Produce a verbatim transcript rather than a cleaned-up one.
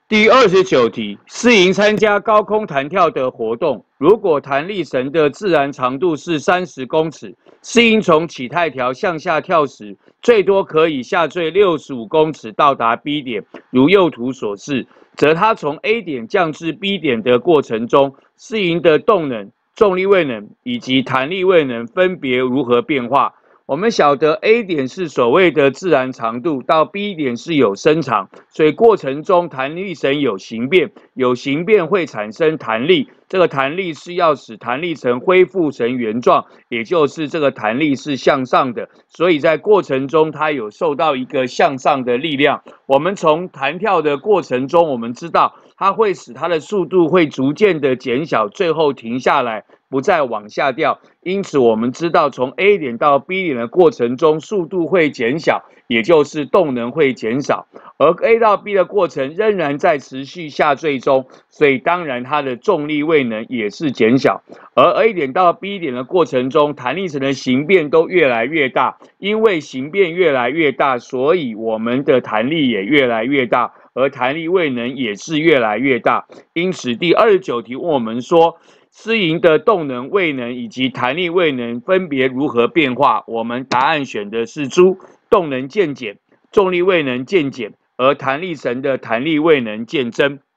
第二十九题，适营参加高空弹跳的活动，如果弹力绳的自然长度是三十公尺，适营从起太条向下跳时，最多可以下坠六十五公尺到达 B 点，如右图所示，则它从 A 点降至 B 点的过程中，适营的动能、重力位能以及弹力位能分别如何变化？我们晓得 A 点是所谓的自然长度，到 B 点是有伸长，所以过程中弹力绳有形变，有形变会产生弹力，这个弹力是要使弹力绳恢复成原状，也就是这个弹力是向上的，所以在过程中它有受到一个向上的力量。我们从弹跳的过程中，我们知道它会使它的速度会逐渐的减小，最后停下来，不再往下掉。因此，我们知道从 A 点到 B 点的过程中，速度会减小，也就是动能会减少。而 A 到 B 的过程仍然在持续下坠中，所以当然它的重力位能也是减小。而 A 点到 B 点的过程中，弹力绳的形变都越来越大，因为形变越来越大，所以我们的弹力也越来越大，而弹力位能也是越来越大。因此，第二十九题问我们说，适营的动能、位能以及弹力位能分别如何变化？我们答案选的是猪，动能渐减，重力位能渐减，而弹力绳的弹力位能渐增。